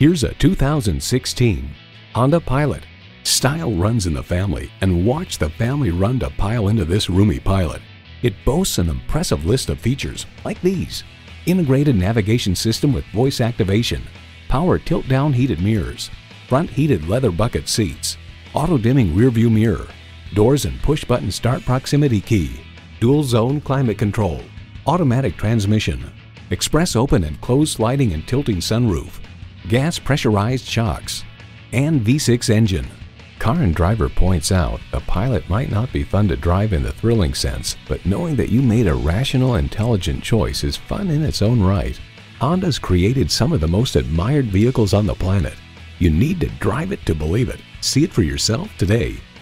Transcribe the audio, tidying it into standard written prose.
Here's a 2016 Honda Pilot. Style runs in the family, and watch the family run to pile into this roomy Pilot. It boasts an impressive list of features like these: integrated navigation system with voice activation, power tilt-down heated mirrors, front heated leather bucket seats, auto-dimming rear-view mirror, doors and push-button start proximity key, dual-zone climate control, automatic transmission, express open and closed sliding and tilting sunroof, gas pressurized shocks, and V6 engine. Car and Driver points out the Pilot might not be fun to drive in the thrilling sense, but knowing that you made a rational, intelligent choice is fun in its own right. Honda's created some of the most admired vehicles on the planet. You need to drive it to believe it. See it for yourself today.